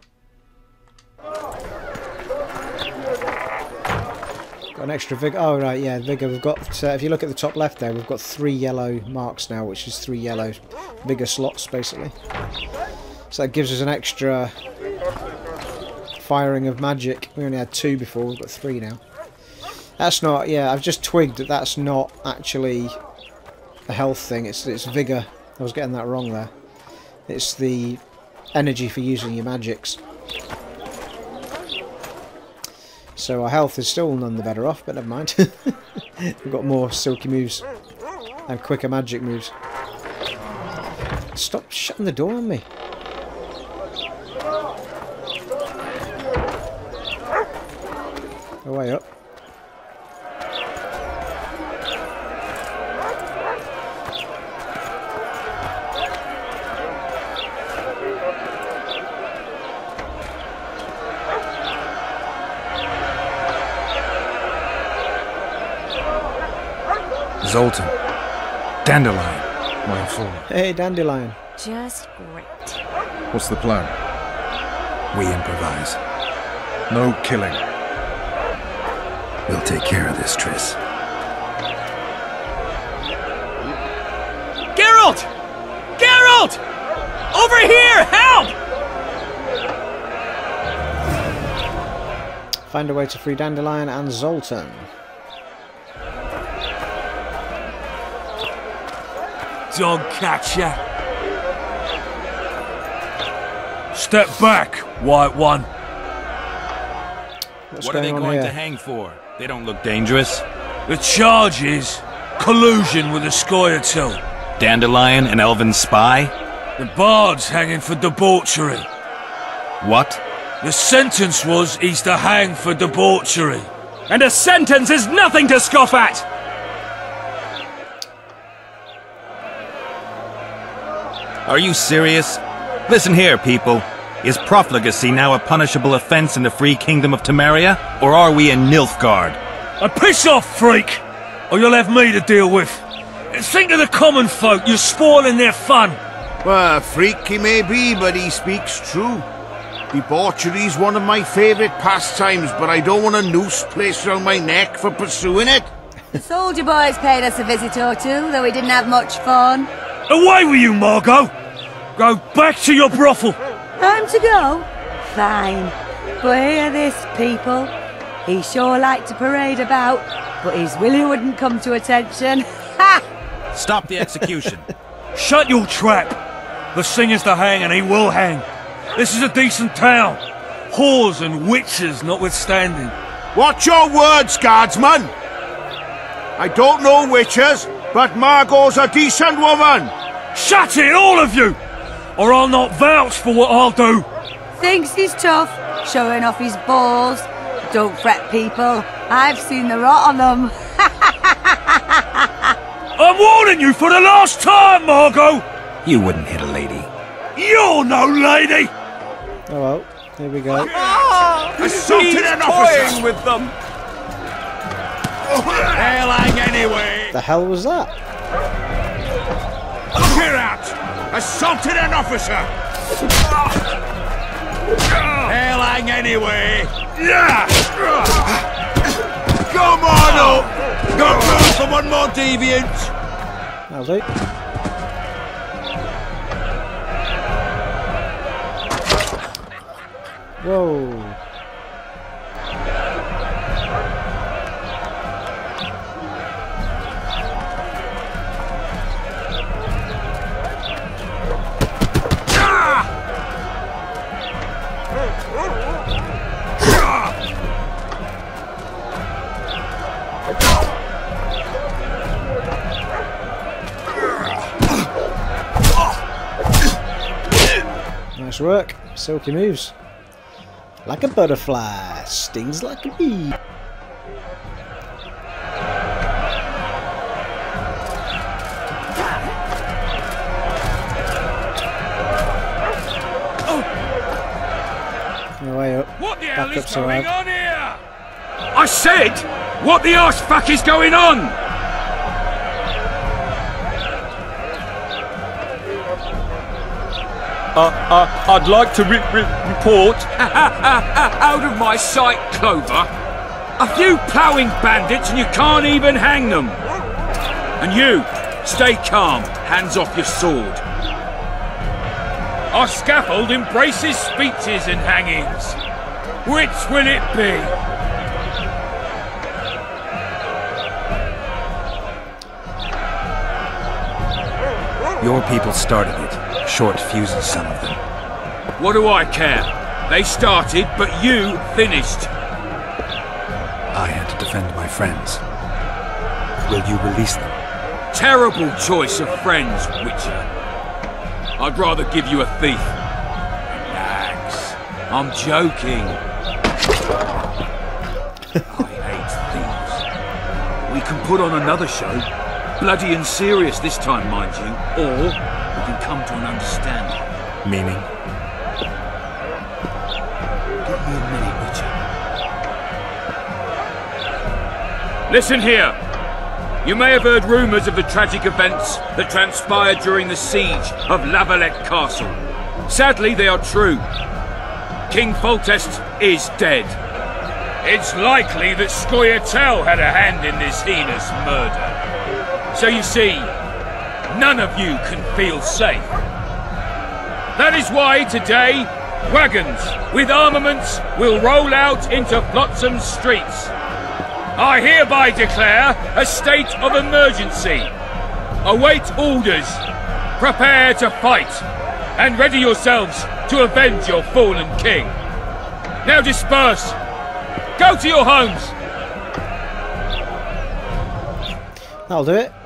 Got an extra vigor. Oh, right, yeah, vigor. We've got, if you look at the top left there, we've got 3 yellow marks now, which is 3 yellow vigor slots, basically. So that gives us an extra firing of magic. We only had 2 before, we've got 3 now. That's not, yeah, I've just twigged that that's not actually a health thing, it's vigor. I was getting that wrong there. It's the energy for using your magics. So our health is still none the better off, but never mind. We've got more silky moves and quicker magic moves. Stop shutting the door on me. Go way up. Zoltan. Dandelion. My fool. Hey, Dandelion. Just great. What's the plan? We improvise. No killing. We'll take care of this, Triss. Garalt! Garalt! Over here! Help! Find a way to free Dandelion and Zoltan. dog catcher. Step back, White One. What are they going to hang for? They don't look dangerous. The charge is collusion with the Scoia'tael. Dandelion, an elven spy? The bard's hanging for debauchery. What? The sentence was he's to hang for debauchery. And a sentence is nothing to scoff at! Are you serious? Listen here, people. Is profligacy now a punishable offense in the free kingdom of Temeria, or are we in Nilfgaard? And piss off, freak! Or you'll have me to deal with. Think of the common folk, you're spoiling their fun. Well, a freak he may be, but he speaks true. Debauchery's one of my favourite pastimes, but I don't want a noose placed around my neck for pursuing it. The soldier boys paid us a visit or two, though we didn't have much fun. Away with you, Margot! Go back to your brothel! Time to go? Fine. But hear this, people. He sure liked to parade about, but his willy wouldn't come to attention. Ha! Stop the execution. Shut your trap! The singer's to hang and he will hang. This is a decent town. Whores and witches notwithstanding. Watch your words, guardsman! I don't know witches, but Margot's a decent woman! Shut it, all of you! Or I'll not vouch for what I'll do! Thinks he's tough, showing off his balls. Don't fret, people. I've seen the rot on them. I'm warning you for the last time, Margot! You wouldn't hit a lady. You're no lady! Oh well, here we go. Assaulted an officer! with them! Hell hang anyway! The hell was that? Clear out! Assaulted an officer! Hell hang anyway! Come on up! Got room for one more deviant! That'll do. Whoa. Nice work. Silky moves. Like a butterfly, stings like a bee. No way up. What the hell is Backup's going arrived. on here? I said, what the arse fuck is going on? I'd like to report. Out of my sight, Clover. A few ploughing bandits and you can't even hang them. And you, stay calm, hands off your sword. Our scaffold embraces speeches and hangings. Which will it be? Your people started it. Short fuses, some of them. What do I care? They started, but you finished. I had to defend my friends. Will you release them? Terrible choice of friends, Witcher. I'd rather give you a thief. Relax. I'm joking. I hate thieves. We can put on another show. Bloody and serious this time, mind you. Or we can come to an understanding. Meaning? Give me a minute, Witcher. Listen here. You may have heard rumours of the tragic events that transpired during the siege of Lavalette Castle. Sadly, they are true. King Foltest is dead. It's likely that Scoia'tael had a hand in this heinous murder. So you see, none of you can feel safe. That is why today, wagons with armaments will roll out into Flotsam's streets. I hereby declare a state of emergency. await orders. Prepare to fight, and ready yourselves to avenge your fallen king. Now disperse. Go to your homes. That'll do it.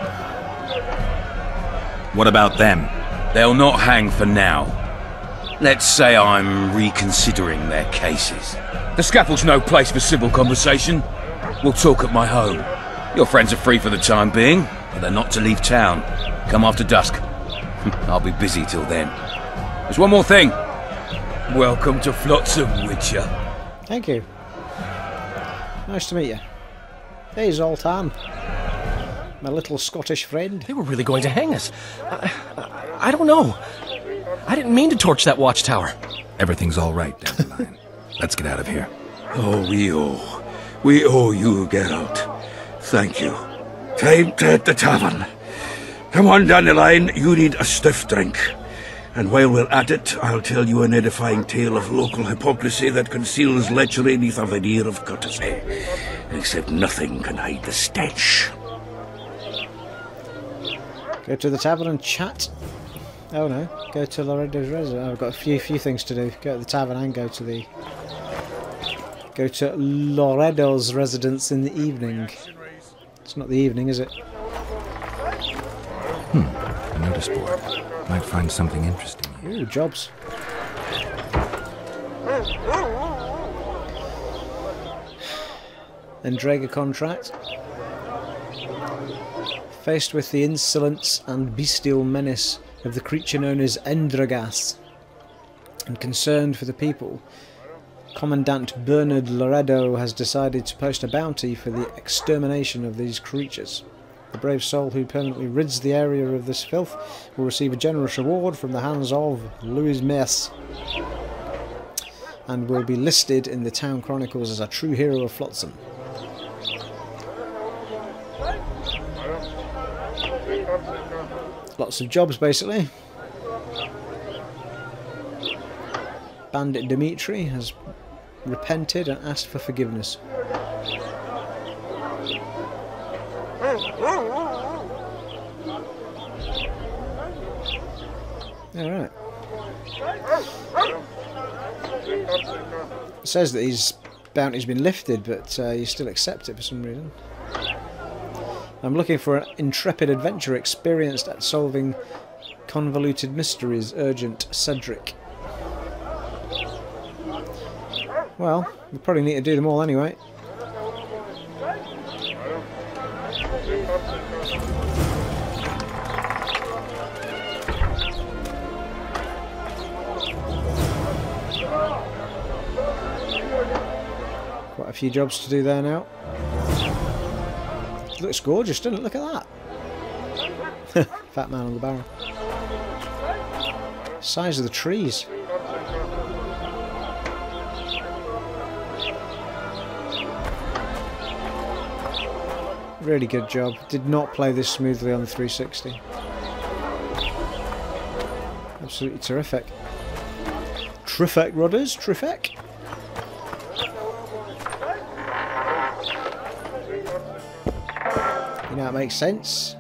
What about them? They'll not hang for now. Let's say I'm reconsidering their cases. The scaffold's no place for civil conversation. We'll talk at my home. Your friends are free for the time being, but they're not to leave town. Come after dusk. I'll be busy till then. There's one more thing. Welcome to Flotsam, Witcher. Thank you. Nice to meet you. Hey, Zoltan. My little Scottish friend. They were really going to hang us. I don't know. I didn't mean to torch that watchtower. Everything's all right, Dandelion. Let's get out of here. Oh, we owe you, Garalt. Thank you. Time to hit the tavern. Come on, Dandelion, you need a stiff drink. And while we're at it, I'll tell you an edifying tale of local hypocrisy that conceals lechery neath a veneer of courtesy. Except nothing can hide the stench. Go to the tavern and chat. Oh no, go to Loredo's residence. I've got a few things to do. Go to the tavern and go to Loredo's residence in the evening. It's not the evening, is it? A notice board. Might find something interesting. Ooh, jobs. Endrega contract. Faced with the insolence and bestial menace of the creature known as Endregas, and concerned for the people, Commandant Bernard Loredo has decided to post a bounty for the extermination of these creatures. The brave soul who permanently rids the area of this filth will receive a generous reward from the hands of Louis Mess, and will be listed in the town chronicles as a true hero of Flotsam. Lots of jobs, basically. Bandit Pt3 has repented and asked for forgiveness. Alright. It says that his bounty's been lifted, but you still accept it for some reason. I'm looking for an intrepid adventurer experienced at solving convoluted mysteries. Urgent, Cedric. Well, we probably need to do them all anyway. Quite a few jobs to do there now. It looks gorgeous, doesn't it? Look at that. Fat man on the barrel. Size of the trees. Really good job. Did not play this smoothly on the 360. Absolutely terrific. Terrific, Rodders. Terrific. You know, it makes sense.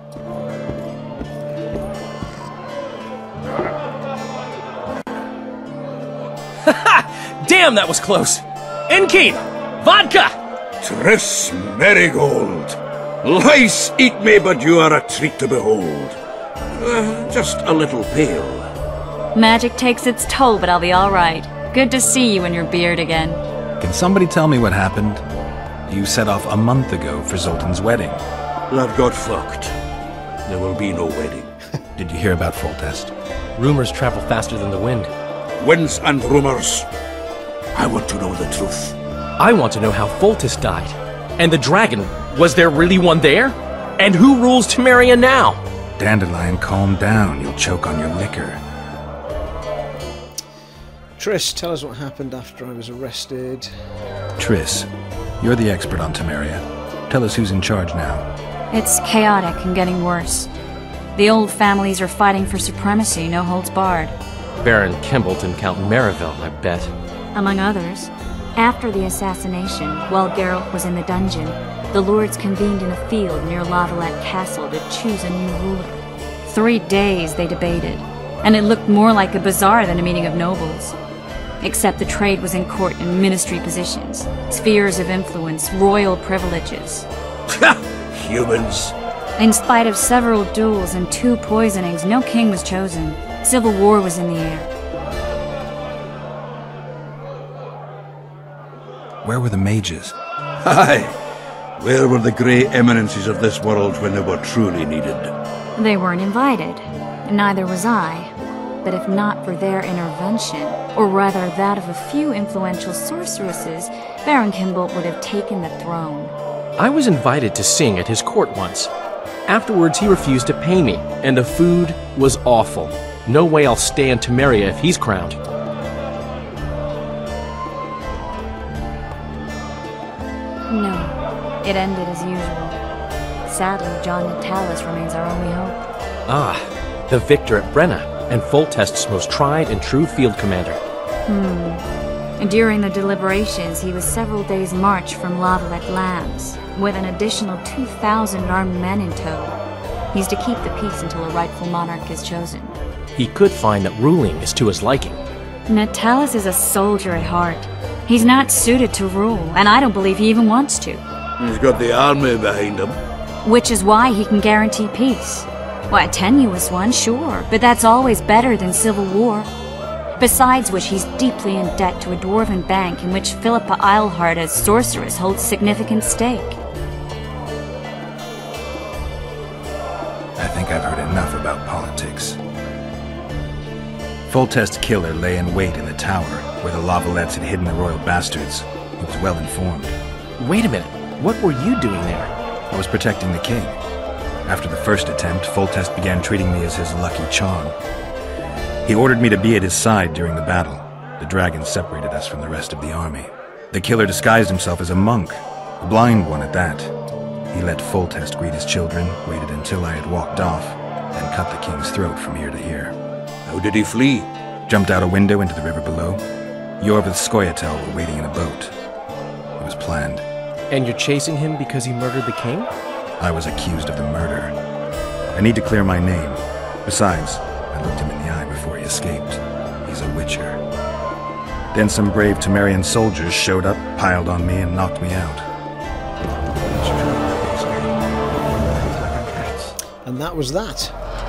Damn, that was close! Innkeep! Vodka! Tris Marigold. Lice eat me, but you are a treat to behold. Just a little pale. Magic takes its toll, but I'll be alright. Good to see you in your beard again. Can somebody tell me what happened? You set off a month ago for Zoltan's wedding. Lad got fucked. There will be no wedding. Did you hear about Foltest? Rumors travel faster than the wind. Winds and rumors. I want to know the truth. I want to know how Foltest died. And the dragon, was there really one there? And who rules Temeria now? Dandelion, calm down. You'll choke on your liquor. Triss, tell us what happened after I was arrested. Triss, you're the expert on Temeria. Tell us who's in charge now. It's chaotic and getting worse. The old families are fighting for supremacy, no holds barred. Baron Kimbolt and Count Marivel, I bet. Among others. After the assassination, while Garalt was in the dungeon, the lords convened in a field near Lavalette Castle to choose a new ruler. 3 days they debated, and it looked more like a bazaar than a meeting of nobles. Except the trade was in court and ministry positions, spheres of influence, royal privileges. Humans. In spite of several duels and 2 poisonings, no king was chosen. Civil war was in the air. Where were the mages? Aye. Where were the grey eminences of this world when they were truly needed? They weren't invited. Neither was I. But if not for their intervention, or rather that of a few influential sorceresses, Baron Kimbolt would have taken the throne. I was invited to sing at his court once. Afterwards, he refused to pay me, and the food was awful. No way I'll stay in Temeria if he's crowned. No, it ended as usual. Sadly, John Natalis remains our only hope. Ah, the victor at Brenna, and Foltest's most tried and true field commander. During the deliberations, he was several days' march from Lavalette Lands, with an additional 2,000 armed men in tow. He's to keep the peace until a rightful monarch is chosen. He could find that ruling is to his liking. Natalis is a soldier at heart. He's not suited to rule, and I don't believe he even wants to. He's got the army behind him. Which is why he can guarantee peace. Why, a tenuous one, sure, but that's always better than civil war. Besides which, he's deeply in debt to a dwarven bank in which Philippa Eilhart as sorceress holds significant stake. I think I've heard enough about politics. Foltest's killer lay in wait in the tower, where the Lavalettes had hidden the royal bastards. He was well informed. Wait a minute, what were you doing there? I was protecting the king. After the first attempt, Foltest began treating me as his lucky charm. He ordered me to be at his side during the battle. The dragon separated us from the rest of the army. The killer disguised himself as a monk, a blind one at that. He let Foltest greet his children, waited until I had walked off, then cut the king's throat from ear to ear. How did he flee? Jumped out a window into the river below. Yorv with Skoyatel were waiting in a boat. It was planned. And you're chasing him because he murdered the king? I was accused of the murder. I need to clear my name. Besides, I looked him in the eye before he escaped. He's a witcher. Then some brave Temerian soldiers showed up, piled on me, and knocked me out. And that was that.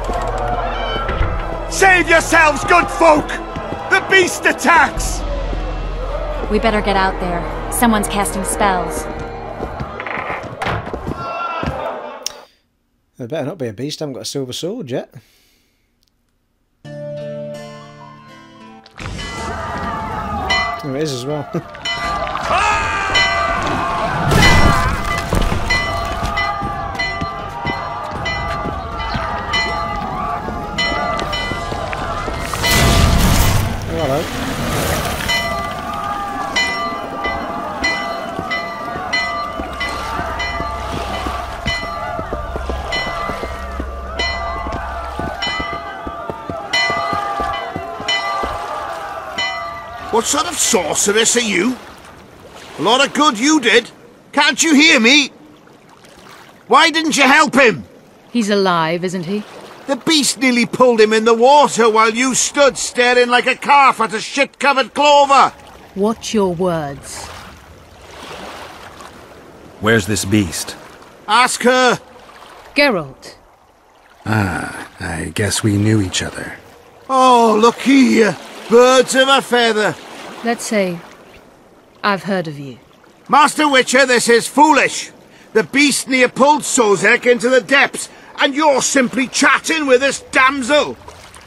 Save yourselves, good folk! The beast attacks! We better get out there. Someone's casting spells. There better not be a beast. I haven't got a silver sword yet. Oh, it is as well. Oh, hello. What sort of sorceress are you? A lot of good you did. Can't you hear me? Why didn't you help him? He's alive, isn't he? The beast nearly pulled him in the water while you stood staring like a calf at a shit-covered clover. Watch your words. Where's this beast? Ask her. Garalt. Ah, I guess we knew each other. Oh, look here. Birds of a feather. Let's say I've heard of you. Master Witcher, this is foolish. The beast near pulled Sozek into the depths, and you're simply chatting with this damsel.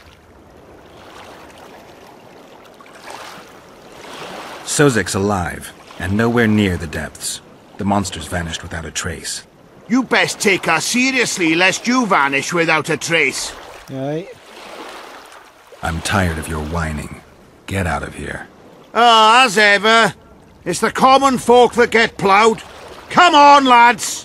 Sozek's alive, and nowhere near the depths. The monsters vanished without a trace. You best take her seriously, lest you vanish without a trace. Right. I'm tired of your whining. Get out of here. Ah, as ever. It's the common folk that get ploughed. Come on, lads!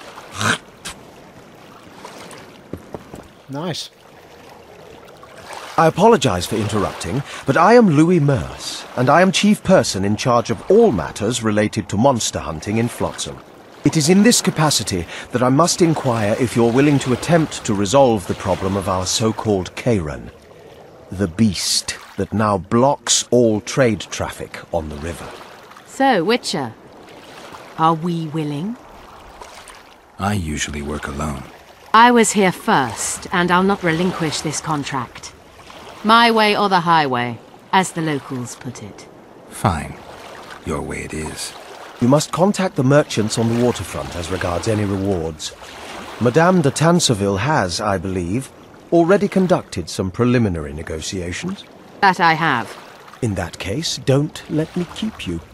Nice. I apologize for interrupting, but I am Louis Merce, and I am chief person in charge of all matters related to monster hunting in Flotsam. It is in this capacity that I must inquire if you're willing to attempt to resolve the problem of our so-called Karen, the beast that now blocks all trade traffic on the river. So, Witcher, are we willing? I usually work alone. I was here first, and I'll not relinquish this contract. My way or the highway, as the locals put it. Fine. Your way it is. You must contact the merchants on the waterfront as regards any rewards. Madame de Tanseville has, I believe, already conducted some preliminary negotiations. That I have. In that case, don't let me keep you.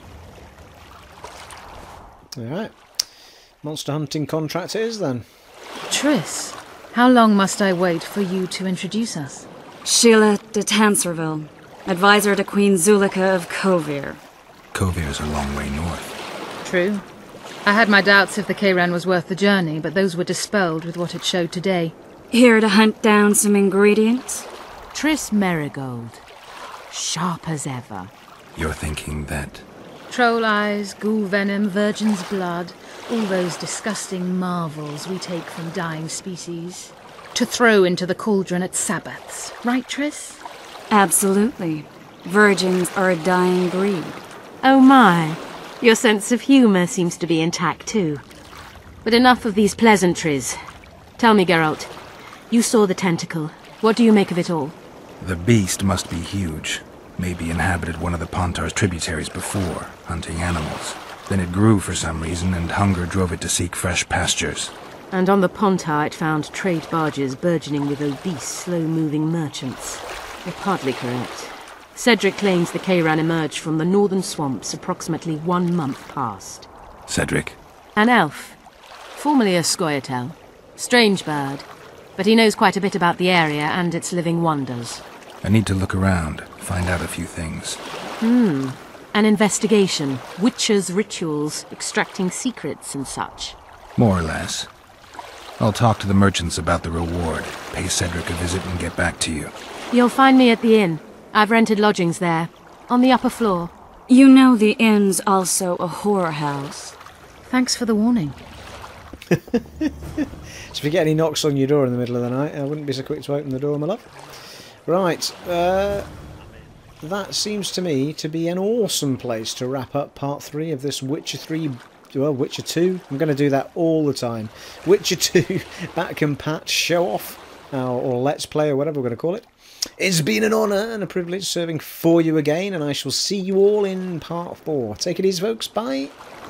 Alright. Monster hunting contract it is then. Triss, how long must I wait for you to introduce us? Sheila de Tanserville, advisor to Queen Zulika of Kovir. Kovir's a long way north. True. I had my doubts if the Kayran was worth the journey, but those were dispelled with what it showed today. Here to hunt down some ingredients? Triss Merigold. Sharp as ever. You're thinking that... Troll eyes, ghoul venom, virgin's blood, all those disgusting marvels we take from dying species, to throw into the cauldron at Sabbaths. Right, Triss? Absolutely. Virgins are a dying breed. Oh my. Your sense of humour seems to be intact too. But enough of these pleasantries. Tell me, Garalt, you saw the tentacle. What do you make of it all? The beast must be huge. Maybe inhabited one of the Pontar's tributaries before, hunting animals. Then it grew for some reason, and hunger drove it to seek fresh pastures. And on the Pontar it found trade barges burgeoning with obese, slow-moving merchants. You're partly correct. Cedric claims the Kayran emerged from the northern swamps approximately 1 month past. Cedric? An elf. Formerly a Scoia'tael. Strange bird. But he knows quite a bit about the area and its living wonders. I need to look around, find out a few things. An investigation. Witches' rituals, extracting secrets and such. More or less. I'll talk to the merchants about the reward, pay Cedric a visit and get back to you. You'll find me at the inn. I've rented lodgings there, on the upper floor. You know the inn's also a horror house. Thanks for the warning. So if you get any knocks on your door in the middle of the night, I wouldn't be so quick to open the door, my love. Right, that seems to me to be an awesome place to wrap up part 3 of this Witcher 3, well, Witcher 2. I'm going to do that all the time. Witcher 2 back and pat show off, or let's play, or whatever we're going to call it. It's been an honour and a privilege serving for you again, and I shall see you all in part 4. Take it easy, folks. Bye.